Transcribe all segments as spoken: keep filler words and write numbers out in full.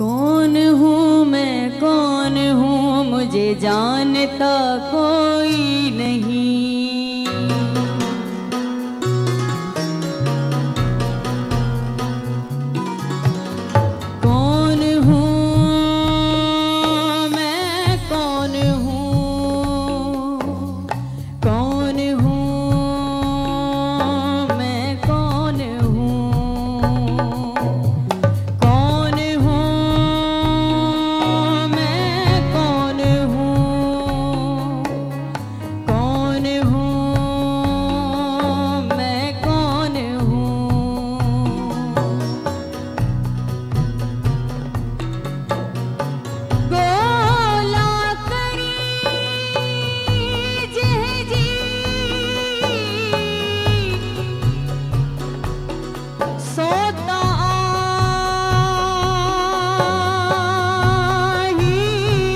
कौन हूँ मैं कौन हूँ मुझे जानता कोई नहीं। कौन हूँ मैं कौन हूँ, कौन हूँ मैं कौन हूँ, कौन हूँ मैं कौन हूँ, कौन हूँ मैं कौन हूँ। गोला करी जहजी सोता ही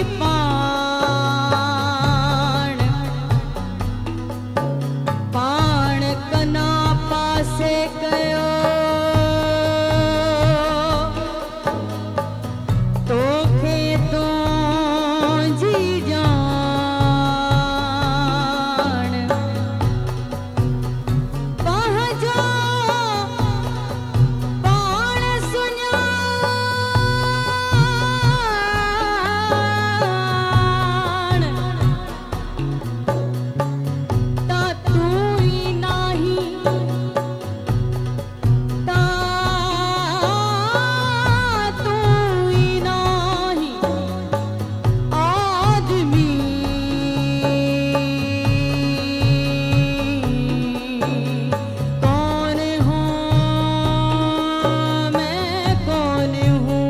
पाण, पाण कना पासे कयो तोखे तो जी जान। पहुंचो पाण सुञाण, ता तू ही नाही, ता तू ही नाही आदमी। कौन हूँ मैं कौन हूँ,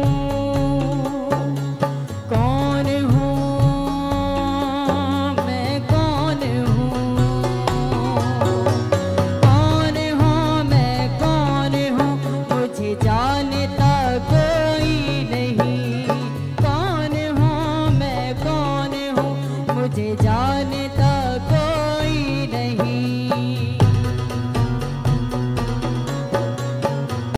कौन हूँ मैं कौन हूँ, कौन हूँ मैं कौन हूँ मुझे जानता कोई नहीं। कौन हूँ मैं कौन हूँ मुझे जानता